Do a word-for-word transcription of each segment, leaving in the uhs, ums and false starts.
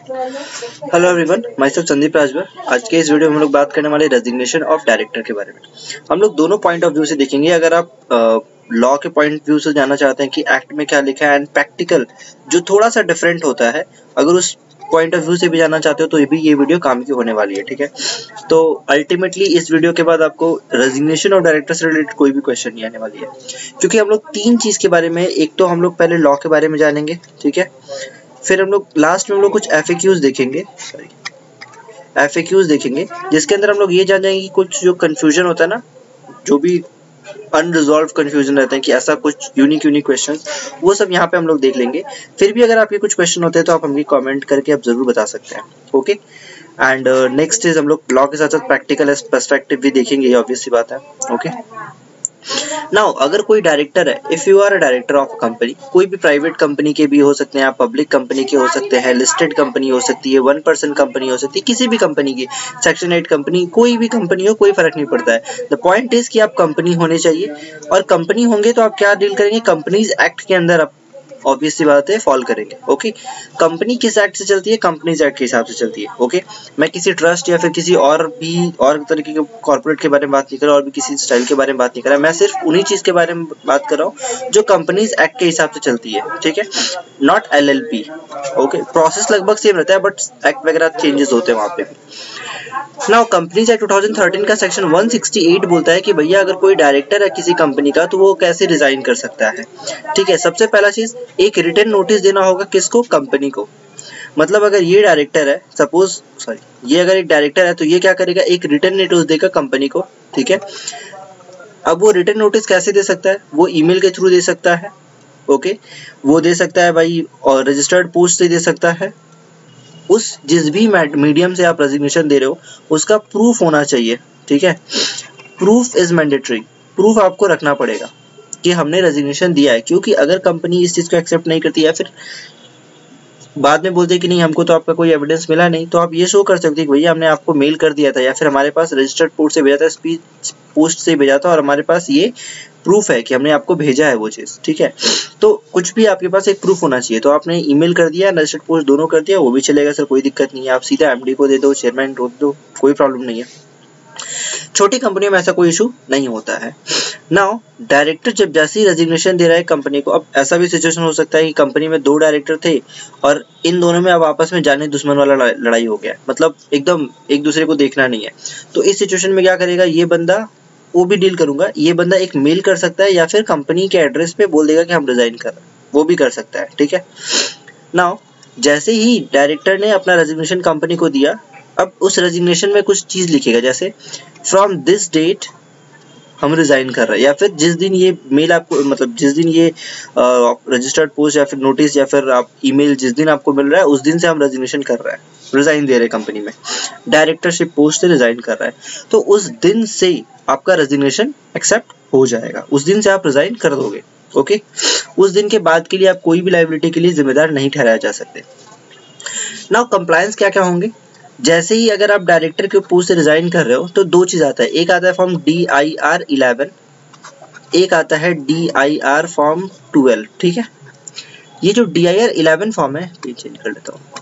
Hello everyone, myself Sandeep Rajbhar. आज के इस वीडियो में हम लोग बात करने वाले रेजिग्नेशन ऑफ डायरेक्टर के बारे में। हम लोग दोनों पॉइंट ऑफ व्यू से देखेंगे। अगर आप लॉ के पॉइंट व्यू से जानना चाहते हैं कि एक्ट में क्या लिखा है एंड प्रैक्टिकल जो थोड़ा सा डिफरेंट होता है, अगर उस पॉइंट ऑफ व्यू से भी जानना चाहते हो तो ये भी ये वीडियो काम की होने वाली है। ठीक है, तो अल्टीमेटली इस वीडियो के बाद आपको रेजिग्नेशन ऑफ डायरेक्टर से रिलेटेड कोई भी क्वेश्चन नहीं आने वाली है, क्योंकि हम लोग तीन चीज के बारे में, एक तो हम लोग पहले लॉ के बारे में जानेंगे, ठीक है, फिर हम लोग लास्ट में हम लोग कुछ एफएक्यूज देखेंगे, सॉरी एफएक्यूज देखेंगे, जिसके अंदर हम लोग ये जान जाएंगे कि कुछ जो कंफ्यूजन होता है ना, जो भी अनरिजॉल्व कंफ्यूजन रहते हैं कि ऐसा कुछ यूनिक यूनिक क्वेश्चंस, वो सब यहाँ पे हम लोग देख लेंगे। फिर भी अगर आपके कुछ क्वेश्चन होते हैं तो आप हमें कमेंट करके आप जरूर बता सकते हैं। ओके, एंड नेक्स्ट इज हम लोग लॉ के साथ साथ प्रैक्टिकल पर्सपेक्टिव भी देखेंगे, ये ऑब्वियस सी बात है। ओके, नाउ अगर कोई डायरेक्टर है, if you are a director of a company, कोई भी प्राइवेट कंपनी के भी हो सकते हैं, आप पब्लिक कंपनी के हो सकते हैं, लिस्टेड कंपनी हो सकती है, वन पर्सन कंपनी हो सकती है, किसी भी कंपनी की, सेक्शन एट कंपनी, कोई भी कंपनी हो, कोई फर्क नहीं पड़ता है। द पॉइंट इज कि आप कंपनी होने चाहिए, और कंपनी होंगे तो आप क्या डील करेंगे, कंपनीज एक्ट के अंदर आप ऑब्वियस सी बात है फॉल करेंगे। ओके, कंपनी किस एक्ट से चलती है, कंपनीज एक्ट के हिसाब से चलती है। ओके, मैं किसी ट्रस्ट या फिर किसी और भी और तरीके के कॉर्पोरेट के बारे में बात नहीं कर रहा, और भी किसी स्टाइल के बारे में बात नहीं कर रहा, मैं सिर्फ उन्हीं चीज के बारे में बात कर रहा हूँ जो कंपनीज एक्ट के हिसाब से चलती है। ठीक है, not L L P. Okay, process लगभग सेम रहता है, बट एक्ट वगैरह चेंजेस होते हैं वहां पे। Now companies act twenty thirteen का सेक्शन वन सिक्सटी एट बोलता है कि भैया अगर कोई डायरेक्टर है किसी कंपनी का तो वो कैसे रिजाइन कर सकता है। ठीक है, सबसे पहला चीज, एक रिटन नोटिस देना होगा, किसको, कंपनी को। मतलब अगर ये डायरेक्टर है, सपोज सॉरी ये अगर एक डायरेक्टर है तो ये क्या करेगा, एक रिटन नोटिस देगा कंपनी को। ठीक है, अब वो रिटन नोटिस कैसे दे सकता है, वो ईमेल के थ्रू दे सकता है। ओके, वो दे सकता है भाई, और रजिस्टर्ड पोस्ट से दे सकता है। उस जिस भी मीडियम से आप रेजिग्नेशन दे रहे हो उसका प्रूफ होना चाहिए। ठीक है, प्रूफ इज मैंडेटरी, प्रूफ आपको रखना पड़ेगा कि हमने रेजिग्नेशन दिया है, क्योंकि अगर कंपनी इस चीज को एक्सेप्ट नहीं करती या फिर बाद में बोलते कि नहीं हमको तो आपका कोई एविडेंस मिला नहीं, तो आप ये शो कर सकते हैं कि भैया हमने आपको मेल कर दिया था, या फिर हमारे पास रजिस्टर्ड पोस्ट से भेजा था, स्पीड पोस्ट से भेजा था, और हमारे पास ये प्रूफ है कि हमने आपको भेजा है वो चीज। ठीक है, तो कुछ भी आपके पास एक प्रूफ होना चाहिए। तो आपने ईमेल कर दिया, रजिस्टर्ड पोस्ट दोनों कर दिया, वो भी चलेगा सर, कोई दिक्कत नहीं है। आप सीधा एमडी को दे दो, चेयरमैन को दे दो, कोई प्रॉब्लम नहीं है। छोटी कंपनियों में ऐसा कोई इशू नहीं होता है। नाउ डायरेक्टर जब जैसे ही रेजिग्नेशन दे रहा है कंपनी को, अब ऐसा भी सिचुएशन हो सकता है कि कंपनी में दो डायरेक्टर थे और इन दोनों में अब आपस में जाने दुश्मन वाला लड़ाई हो गया, मतलब एकदम एक दूसरे को देखना नहीं है। तो इस सिचुएशन में क्या करेगा ये बंदा, वो भी डील करूंगा, ये बंदा एक मेल कर सकता है या फिर कंपनी के एड्रेस पे बोल देगा कि हम रिजाइन कर रहे हैं, वो भी कर सकता है। ठीक है, नाउ जैसे ही डायरेक्टर ने अपना रेजिग्नेशन कंपनी को दिया, अब उस रेजिग्नेशन में कुछ चीज लिखेगा, जैसे फ्रॉम दिस डेट हम रिजाइन कर रहे हैं, या फिर जिस दिन ये मेल आपको, मतलब जिस दिन ये रजिस्टर्ड पोस्ट या फिर नोटिस या फिर आप ईमेल जिस दिन आपको मिल रहा है उस दिन से हम रेजिग्नेशन कर रहे हैं, रिजाइन दे रहे हैं कंपनी में, डायरेक्टरशिप पोस्ट से रिजाइन कर रहा है, तो उस दिन से आपका रेजिग्नेशन एक्सेप्ट हो जाएगा, उस दिन से आप रिजाइन कर दोगे। ओके, उस दिन के बाद के लिए आप कोई भी लायबिलिटी के लिए जिम्मेदार नहीं ठहराए जा सकते। नाउ कंप्लायंस क्या क्या होंगे, जैसे ही अगर आप डायरेक्टर के पोस्ट से रिजाइन कर रहे हो तो दो चीज आता है, एक आता है form D I R eleven, एक आता है D I R form twelve. ठीक है, ये जो D I R eleven form है, ये चेंज कर लेता हूँ,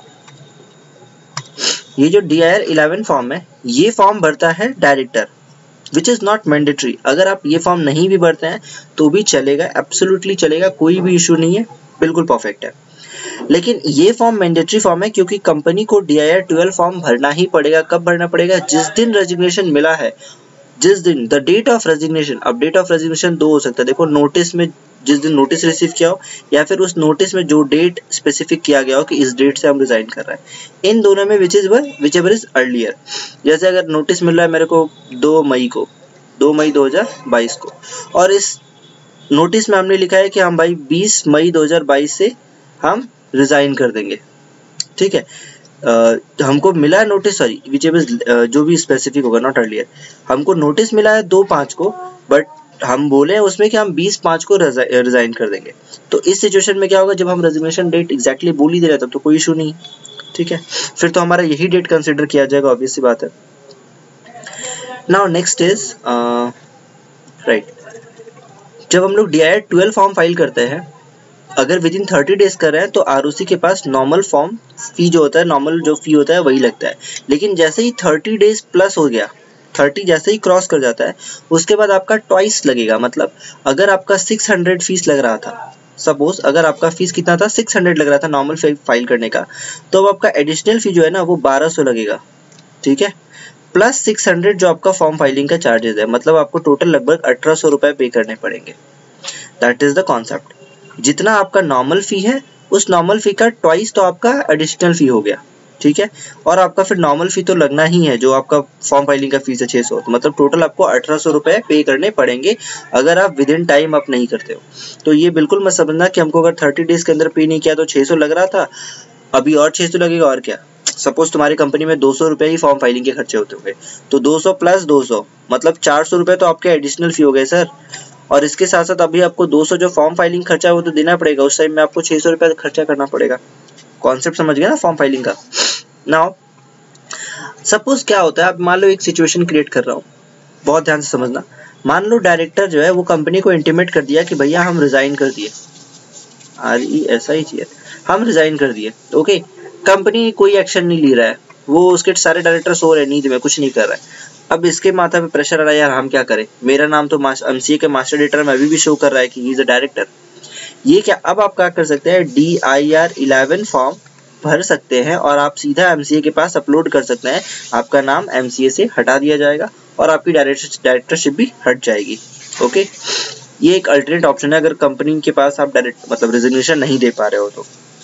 ये जो D I R eleven form है ये फॉर्म भरता है director, which is not mandatory. अगर आप ये फॉर्म नहीं भी भरते हैं तो भी चलेगा, एब्सोल्युटली चलेगा, कोई भी इशू नहीं है, बिल्कुल परफेक्ट है। लेकिन ये फॉर्म मैंडेटरी फॉर्म है, क्योंकि कंपनी को D I R twelve form भरना ही पड़ेगा। कब भरना पड़ेगा, जिस दिन रेजिग्नेशन मिला है, जिस दिन द डेट ऑफ रेजिग्नेशन। अब डेट ऑफ रेजिग्नेशन दो हो सकता है, देखो नोटिस में जिस दिन नोटिस रिसीव किया हो, या फिर उस नोटिस में जो डेट स्पेसिफिक किया गया हो कि इस डेट से हम रिजाइन कर रहे हैं, इन दोनों में which is whichever is earlier. जैसे अगर नोटिस मिल रहा है मेरे को दो मई को, दो मई दो हजार बाईस को, और इस नोटिस में हमने लिखा है कि हम भाई बीस मई दो हजार बाईस से हम रिजाइन कर देंगे। ठीक है, uh, हमको मिला है नोटिस, सॉरी विच एवर जो भी स्पेसिफिक होगा, नॉट अर्लियर, हमको नोटिस मिला है दो पाँच को, बट हम बोले हैं उसमें कि हम बीस पाँच को रिजाइन कर देंगे। तो इस सिचुएशन में क्या होगा, जब हम रेजिग्नेशन डेट एग्जैक्टली बोल ही दे रहे हैं तब तो कोई इशू नहीं। ठीक है, फिर तो हमारा यही डेट कंसिडर किया जाएगा, ऑब्वियस सी बात है। नाउ नेक्स्ट इज राइट, जब हम लोग D I R twelve form file करते हैं, अगर विद इन थर्टी डेज कर रहे हैं तो आरओसी के पास नॉर्मल फॉर्म फी जो होता है, नॉर्मल जो फी होता है वही लगता है। लेकिन जैसे ही थर्टी डेज प्लस हो गया, थर्टी जैसे ही क्रॉस कर जाता है, उसके बाद आपका ट्वाइस लगेगा। मतलब अगर आपका सिक्स हंड्रेड फीस लग रहा था, सपोज अगर आपका फीस कितना था, सिक्स हंड्रेड लग रहा था नॉर्मल फाइल करने का, तो अब आपका एडिशनल फी जो है ना वो बारह सौ लगेगा, ठीक है, प्लस सिक्स हंड्रेड जो आपका फॉर्म फाइलिंग का चार्जेस है। मतलब आपको टोटल लगभग अठारह सौ रुपए पे करने पड़ेंगे। That is the concept. जितना आपका नॉर्मल फी है उस नॉर्मल फी का ट्वाइस तो आपका एडिशनल फी हो गया, ठीक है, और आपका फिर नॉर्मल फी तो लगना ही है जो आपका फॉर्म फाइलिंग का फीस है छह सौ, तो मतलब टोटल आपको अठारह सौ रुपए पे करने पड़ेंगे अगर आप विद इन टाइम आप नहीं करते हो। तो ये बिल्कुल मत समझना कि हमको अगर थर्टी डेज के अंदर पे नहीं किया तो छह सौ लग रहा था, अभी और छह सौ लगेगा और क्या। सपोज तुम्हारी कंपनी में दो सौ रुपए ही फॉर्म फाइलिंग के खर्चे होते होंगे, तो दो सौ प्लस दो सौ मतलब चार सौ रुपए तो आपके एडिशनल फी हो गए सर। और इसके साथ साथ अभी आपको दो सौ जो फॉर्म फाइलिंग खर्चा है वो तो देना पड़ेगा, उस टाइम में आपको छह सौ रुपए खर्चा करना पड़ेगा। कॉन्सेप्ट समझ गए ना फॉर्म फाइलिंग का। नाउ सपोज क्या होता है, अब मान लो एक सिचुएशन क्रिएट कर रहा हूँ, बहुत ध्यान से समझना। मान लो डायरेक्टर जो है वो कंपनी को इंटीमेट कर दिया कि भैया हम रिजाइन कर दिए, आर ई ऐसा ही चाहिए, हम रिजाइन कर दिए, ओके। कंपनी कोई एक्शन नहीं ले रहा है, वो उसके सारे डायरेक्टर सो रहे नींद में, कुछ नहीं कर रहा है। अब इसके माथा पे प्रेशर आ रहा है, यार हम क्या करें, मेरा नाम तो एमसीए के मास्टर एडिटर में अभी भी शो कर रहा है कि ही इज अ डायरेक्टर। ये क्या, अब आप क्या कर सकते हैं, D I R eleven form भर सकते हैं और आप सीधा एमसीए के पास अपलोड कर सकते हैं। आपका नाम एमसीए से हटा दिया जाएगा और आपकी डायरेक्टरशिप भी हट जाएगी, ओके। ये एक अल्टरनेट ऑप्शन है अगर कंपनी के पास आप डायरेक्ट मतलब रेजिग्नेशन नहीं दे पा रहे हो तो।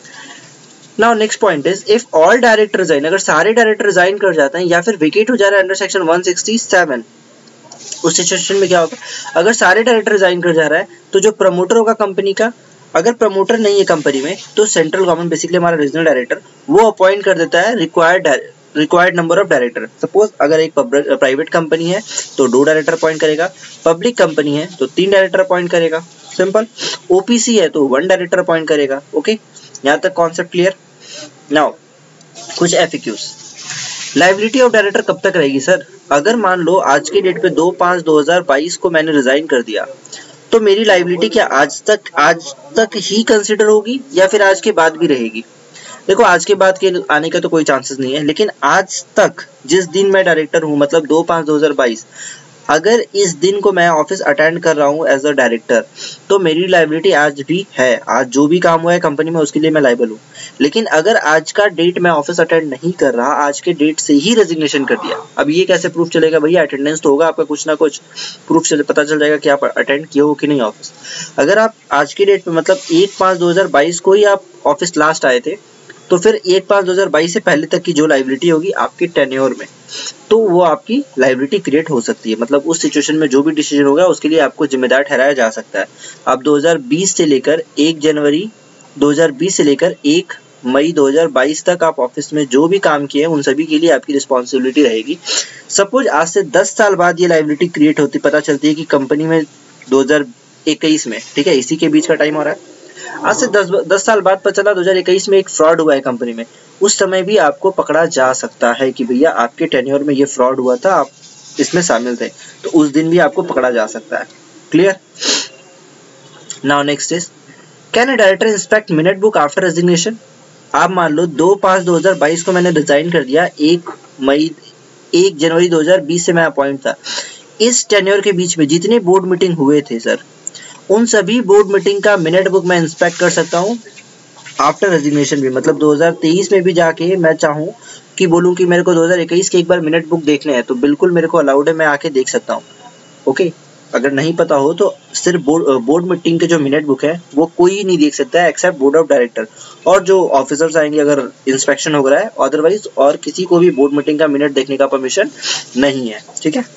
Now next point is if all director resign, अगर सारे डायरेक्टर रिजाइन कर जाते हैं या फिर वेकेट हो जा रहा है under section one sixty seven, उस सिचुएशन में क्या होगा, अगर सारे डायरेक्टर रिजाइन कर जा रहा है तो जो प्रमोटर होगा कंपनी का, अगर प्रमोटर नहीं है कंपनी में तो सेंट्रल गवर्नमेंट बेसिकली हमारा रीजनल डायरेक्टर वो अपॉइंट कर देता है required required number of director. Suppose अगर एक प्राइवेट कंपनी है तो दो डायरेक्टर अपॉइंट करेगा, पब्लिक कंपनी है तो तीन डायरेक्टर अपॉइंट करेगा, सिंपल। ओपीसी है तो वन डायरेक्टर अपॉइंट करेगा, ओके। यहाँ तक कॉन्सेप्ट क्लियर। नाउ कुछ एफएक्यूज। लायबिलिटी ऑफ डायरेक्टर कब तक रहेगी सर, अगर मान लो आज के डेट पे दो पाँच दो हज़ार बाईस को मैंने रिजाइन कर दिया तो मेरी लायबिलिटी क्या आज तक आज तक ही कंसिडर होगी या फिर आज के बाद भी रहेगी। देखो आज के बाद के आने का तो कोई चांसेस नहीं है, लेकिन आज तक जिस दिन मैं डायरेक्टर हूँ मतलब दो पाँच दो हज़ार बाईस, अगर इस दिन को मैं ऑफिस अटेंड कर रहा हूँ एज अ डायरेक्टर तो मेरी लायबिलिटी आज भी है, आज जो भी काम हुआ है कंपनी में उसके लिए मैं लायबल हूँ। लेकिन अगर आज का डेट मैं ऑफिस अटेंड नहीं कर रहा, आज के डेट से ही रेजिग्नेशन कर दिया, अब ये कैसे प्रूफ चलेगा भैया, अटेंडेंस तो होगा आपका, कुछ ना कुछ प्रूफ चले, पता चल जाएगा कि आप अटेंड किए हो कि नहीं ऑफिस। अगर आप आज के डेट पे मतलब एक पाँच दो हज़ार बाईस को ही आप ऑफिस लास्ट आए थे तो फिर एक पाँच दो हज़ार बाईस से पहले तक की जो लायबिलिटी होगी आपके टेन्योर में, तो वो आपकी लायबिलिटी क्रिएट हो सकती है। मतलब उस सिचुएशन में जो भी डिसीजन होगा उसके लिए आपको जिम्मेदार ठहराया जा सकता है। अब दो हज़ार बीस से लेकर एक जनवरी दो हज़ार बीस से लेकर एक मई दो हज़ार बाईस तक आप ऑफिस में जो भी काम किए उन सभी के लिए आपकी रिस्पॉन्सिबिलिटी रहेगी। सपोज आज से दस साल बाद ये लायबिलिटी क्रिएट होती, पता चलती है कि कंपनी में दो हज़ार इक्कीस में, ठीक है, इसी के बीच का टाइम हो रहा है, आज से दस दस साल बाद पता चला दो हज़ार इक्कीस में एक फ्रॉड हुआ है कंपनी में, उस समय भी आपको पकड़ा जा सकता है कि भैया आपके टेन्योर में ये फ्रॉड हुआ था, आप इसमें शामिल थे, तो उस दिन भी आपको पकड़ा जा सकता है। Clear. Now next is can a director inspect minute book after resignation. आप मान लो दो पाँच दो हज़ार बाईस को मैंने रिजाइन कर दिया, एक मई एक जनवरी दो हज़ार बीस से मैं अपॉइंट था, इस टेन्योर के बीच में जितने बोर्ड मीटिंग हुए थे सर, उन सभी बोर्ड मीटिंग का मिनट बुक मैं इंस्पेक्ट कर सकता हूँ आफ्टर रेजिग्नेशन भी। मतलब दो हज़ार तेईस में भी जाके मैं चाहूँ कि बोलूँ कि मेरे को दो हज़ार इक्कीस के एक बार मिनट बुक देखने हैं तो बिल्कुल मेरे को अलाउड है, मैं आके देख सकता हूँ, ओके। अगर नहीं पता हो तो सिर्फ बोर्ड बोर्ड मीटिंग के जो मिनट बुक है वो कोई नहीं देख सकता है एक्सेप्ट बोर्ड ऑफ डायरेक्टर और जो ऑफिसर्स आएंगे अगर इंस्पेक्शन हो रहा है, अदरवाइज और किसी को भी बोर्ड मीटिंग का मिनट देखने का परमिशन नहीं है, ठीक है।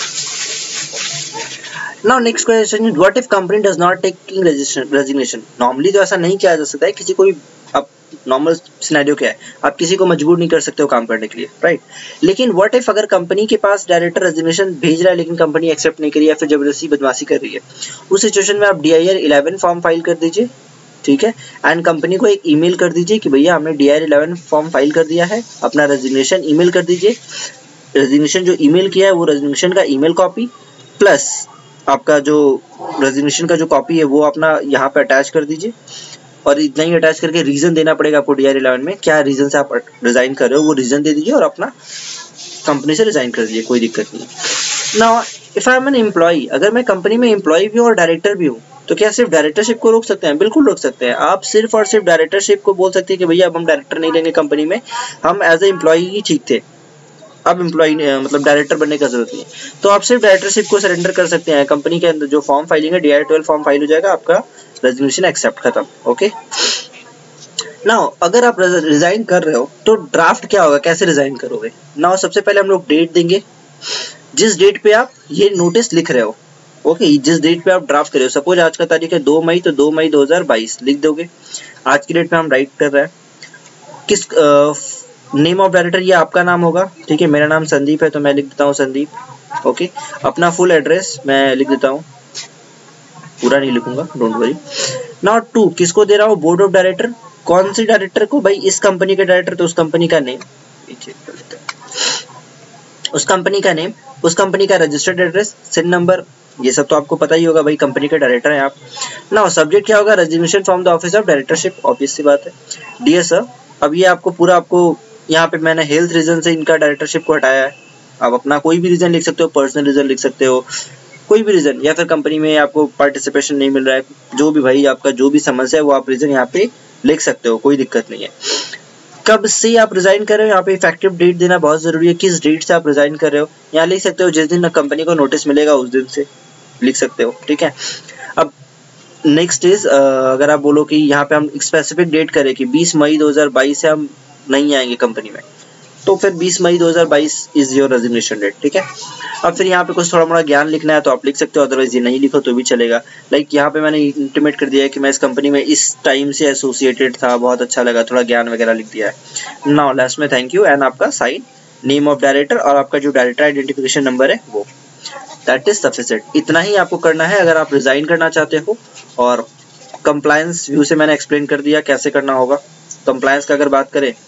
Now next question is what if company does not taking resignation। Normally तो ऐसा नहीं किया जा सकता है किसी को भी, अब नॉर्मल सिनेरियो क्या है, आप किसी को मजबूर नहीं कर सकते हो काम करने के लिए, राइट। लेकिन व्हाट इफ अगर कंपनी के पास डायरेक्टर रेजिग्नेशन भेज रहा है लेकिन कंपनी एक्सेप्ट नहीं करी या फिर जबरदस्ती बदमाशी कर रही है, उस सिचुएशन में आप D I R eleven form file कर दीजिए, ठीक है, एंड कंपनी को एक ईमेल कर दीजिए कि भैया हमने D I R eleven form file कर दिया है, अपना रेजिग्नेशन ईमेल कर दीजिए। रेजिग्नेशन जो ईमेल किया है वो रेजिग्नेशन का ईमेल कॉपी प्लस आपका जो रेजिग्नेशन का जो कॉपी है वो अपना यहाँ पे अटैच कर दीजिए और इतना ही अटैच करके रीजन देना पड़ेगा आपको डी आर इलेवन में, क्या रीजन से आप रिजाइन कर रहे हो वो रीजन दे दीजिए और अपना कंपनी से रिजाइन कर दीजिए, कोई दिक्कत नहीं। Now if I am an employee, अगर मैं कंपनी में एम्प्लॉय भी हूँ और डायरेक्टर भी हूँ, तो क्या सिर्फ डायरेक्टरशिप को रोक सकते हैं? बिल्कुल रोक सकते हैं। आप सिर्फ और सिर्फ डायरेक्टरशिप को बोल सकते हैं कि भैया अब हम डायरेक्टर नहीं लेंगे कंपनी में, हम एज ए एम्प्लॉय ही ठीक थे, अब एम्प्लॉय मतलब डायरेक्टर बनने का जरूरत नहीं है। तो आप सिर्फ डायरेक्टरशिप को सरेंडर कर सकते हैं। कंपनी के अंदर जो फॉर्म फाइलिंग है D R twelve form file हो जाएगा, आपका रेजिग्नेशन एक्सेप्ट खत्म। ओके नाउ अगर आप रिजाइन कर रहे हो तो ड्राफ्ट क्या होगा, कैसे रिजाइन करोगे? नाउ सबसे पहले हम लोग डेट देंगे, जिस डेट पे आप ये नोटिस लिख रहे हो, ओके okay, जिस डेट पे आप ड्राफ्ट कर रहे हो, सपोज आज का तारीख है दो मई, तो दो मई दो हज़ार बाईस लिख दोगे। आज की डेट पे हम राइट कर रहे हैं। किस नेम ऑफ डायरेक्टर, ये आपका नाम होगा, ठीक है। मेरा नाम संदीप है तो मैं लिख देता हूँ संदीप। ओके okay, अपना फुल एड्रेस मैं लिख देता हूँ, पूरा नहीं लिखूंगा, डोंट वरी। नाउ टू, किसको दे रहा हूँ? Board of director. कौन सी डायरेक्टर को? भाई इस कंपनी के डायरेक्टर, तो उस कंपनी का नेम, उस कंपनी का नेम, उस कंपनी का रजिस्टर्ड एड्रेस, सिन नंबर, ये सब तो आपको पता ही होगा भाई, कंपनी के डायरेक्टर हैं आप। नाउ सब्जेक्ट क्या होगा? Resignation from the office of directorship, obvious सी बात है। डियर सर, अब ये आपको पूरा, आपको यहाँ पे मैंने हेल्थ रीजन से इनका डायरेक्टरशिप को हटाया है। आप अपना कोई भी रीजन लिख सकते हो, पर्सनल रीजन लिख सकते हो, कोई भी रीजन, या फिर कंपनी में आपको पार्टिसिपेशन नहीं मिल रहा है, जो भी भाई आपका जो भी समस्या है वो आप रीजन यहाँ पे लिख सकते हो, कोई दिक्कत नहीं है। कब से आप रिजाइन कर रहे हो, यहाँ पे इफेक्टिव डेट देना बहुत जरूरी है। किस डेट से आप रिजाइन कर रहे हो, यहाँ लिख सकते हो जिस दिन कंपनी को नोटिस मिलेगा उस दिन से लिख सकते हो, ठीक है। अब नेक्स्ट इज, अगर आप बोलो कि यहाँ पे हम स्पेसिफिक डेट करें कि बीस मई दो हज़ार बाईस से हम नहीं आएंगे कंपनी में, तो फिर बीस मई दो हज़ार बाईस इज योर रेजिग्नेशन डेट, ठीक है। अब फिर यहाँ पे कुछ थोड़ा मोड़ा ज्ञान लिखना है तो आप लिख सकते हो, अदरवाइज ये नहीं लिखो तो भी चलेगा। लाइक यहाँ पे मैंने इंटीमेट कर दिया है कि मैं इस कंपनी में इस टाइम से एसोसिएटेड था, बहुत अच्छा लगा, थोड़ा ज्ञान वगैरह लिख दिया है। नाउ लास्ट में थैंक यू एंड आपका साइन, नेम ऑफ डायरेक्टर और आपका जो डायरेक्टर आइडेंटिफिकेशन नंबर है वो, दैट इज सफिशिएंट। इतना ही आपको करना है अगर आप रिजाइन करना चाहते हो। और कंप्लायंस व्यू से मैंने एक्सप्लेन कर दिया कैसे करना होगा। कंप्लायंस का अगर बात करें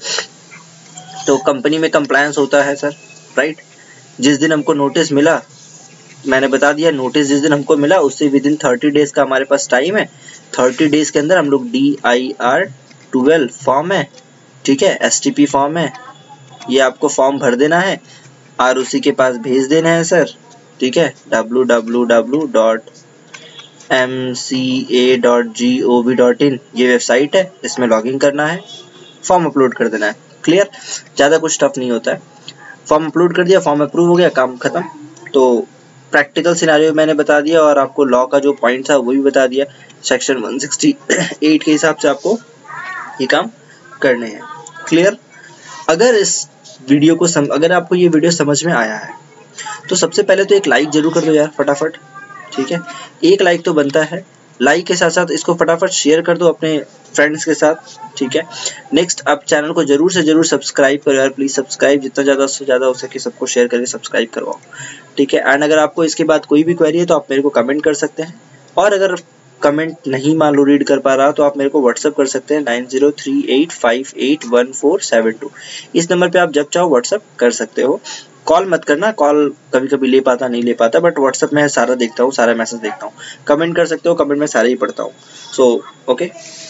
तो कंपनी में कंप्लायंस होता है सर, राइट। जिस दिन हमको नोटिस मिला, मैंने बता दिया, नोटिस जिस दिन हमको मिला उससे विद इन थर्टी डेज का हमारे पास टाइम है। थर्टी डेज के अंदर हम लोग D I R twelve form है, ठीक है, एस टी पी फॉर्म है, ये आपको फॉर्म भर देना है, आर ओ सी के पास भेज देना है सर, ठीक है। W W W dot M C A dot G O V dot in ये वेबसाइट है, इसमें लॉगिन करना है, फॉर्म अपलोड कर देना है। क्लियर, ज़्यादा कुछ टफ नहीं होता है। फॉर्म अपलोड कर दिया, फॉर्म अप्रूव हो गया, काम खत्म। तो प्रैक्टिकल सिनेरियो मैंने बता दिया और आपको लॉ का जो पॉइंट था वो भी बता दिया। सेक्शन वन सिक्सटी एट के हिसाब से आपको ये काम करने हैं। क्लियर, अगर इस वीडियो को सम, अगर आपको ये वीडियो समझ में आया है तो सबसे पहले तो एक लाइक जरूर कर दो यार फटाफट, ठीक है। एक लाइक तो बनता है, लाइक के साथ साथ इसको फटाफट शेयर कर दो अपने फ्रेंड्स के साथ, ठीक है। नेक्स्ट, आप चैनल को जरूर से जरूर सब्सक्राइब करो यार, प्लीज सब्सक्राइब, जितना ज़्यादा से ज़्यादा हो सके सबको शेयर करके सब्सक्राइब करवाओ, ठीक है। एंड अगर आपको इसके बाद कोई भी क्वेरी है तो आप मेरे को कमेंट कर सकते हैं, और अगर कमेंट नहीं मान लो रीड कर पा रहा तो आप मेरे को व्हाट्सअप कर सकते हैं nine zero three eight five eight one four seven two. इस नंबर पे आप जब चाहो व्हाट्सअप कर सकते हो। कॉल मत करना, कॉल कभी कभी ले पाता नहीं ले पाता, बट व्हाट्सअप में सारा देखता हूँ, सारा मैसेज देखता हूँ। कमेंट कर सकते हो, कमेंट में सारे ही पढ़ता हूँ। So okay.